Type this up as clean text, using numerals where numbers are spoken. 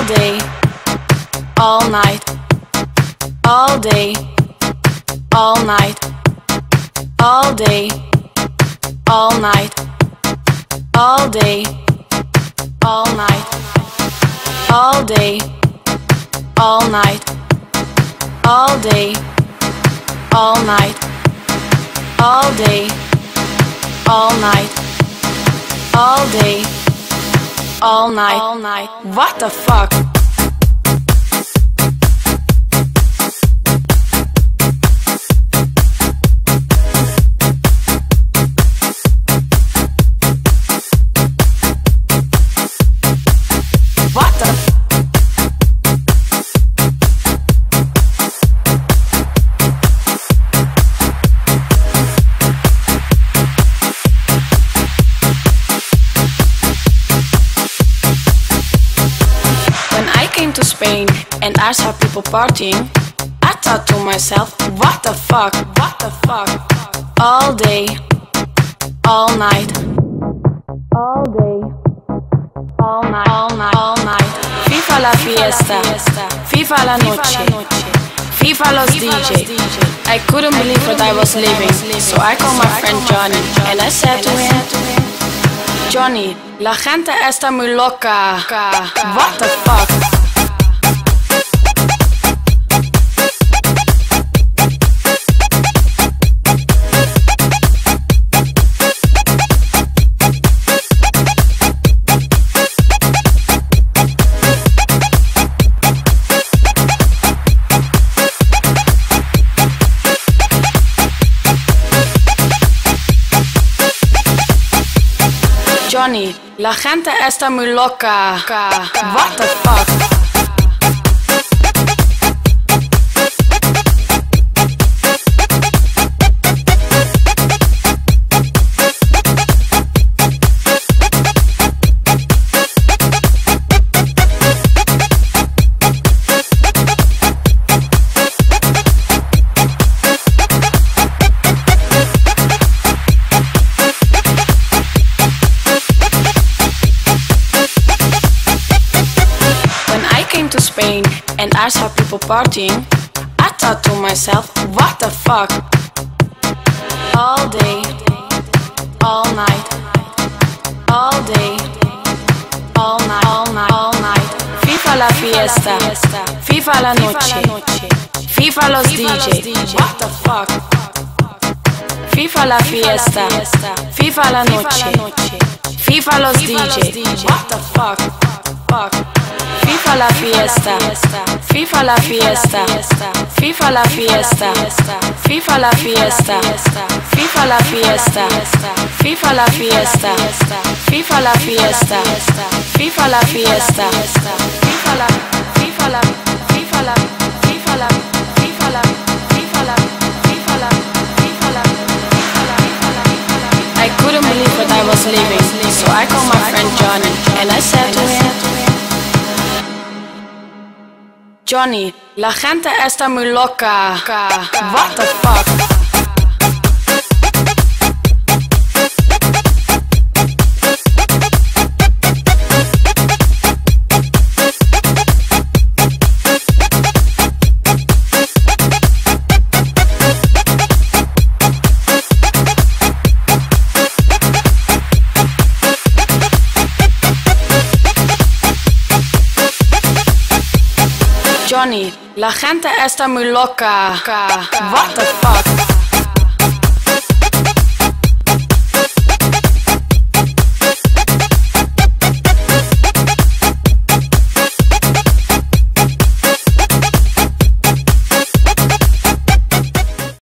day, all night, all day, all night, all day, all night, all day, all night, all day, all night, all day, all night, all day, all night, all day, all night, all night. What the fuck? To Spain and I saw people partying, I thought to myself, what the fuck, what the fuck? All day, all night, all day, all night, all night, all night. FIFA la fiesta, FIFA la noche, FIFA los DJ. I couldn't believe what I was living, so I called my friend Johnny and I said to him, Johnny, la gente está muy loca. What the fuck? Johnny, la gente está muy loca. What the fuck? To Spain and I saw people partying, I thought to myself, what the fuck? All day, all night, all day, all night, all night, all night. FIFA la fiesta, FIFA la noche, FIFA los DJ. What the fuck? FIFA la fiesta, FIFA la noche, FIFA los DJ. What the fuck? Fuck. FIFA la fiesta, FIFA la fiesta, FIFA la fiesta, FIFA la fiesta, FIFA la fiesta, FIFA la fiesta, FIFA la fiesta, FIFA la fiesta, FIFA la, FIFA la, FIFA la, FIFA la, FIFA la, FIFA la, FIFA la, FIFA la, I couldn't believe what I was living, so I called my friend Johnny and I said to him, Johnny, la gente está muy loca. What the fuck? Johnny, la gente está muy loca. What the fuck?